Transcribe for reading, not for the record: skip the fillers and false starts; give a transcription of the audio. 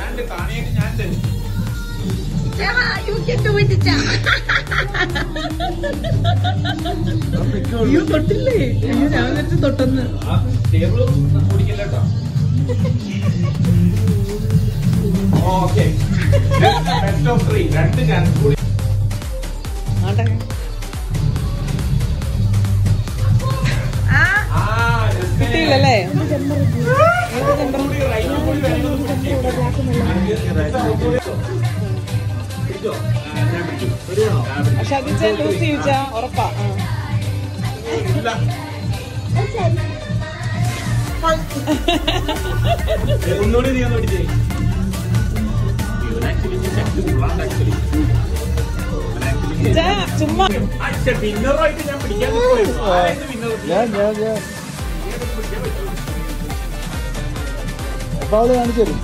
You can do it, Cha. You totally. You never get to totally. Okay. Best of 3. That's the chance. കിട്ടിയില്ലല്ലേ? പക്ഷെ അത് loose ചോദിച്ചാ ഉറപ്പാ. ഒന്നുകൂടി നീ ഒന്ന് പിടിച്ചേ. ചുമ്മാ വിന്നറായിട്ട് ഞാൻ പിടിക്കാൻ അപ്പൊ അവള് കാണിച്ചു തരും.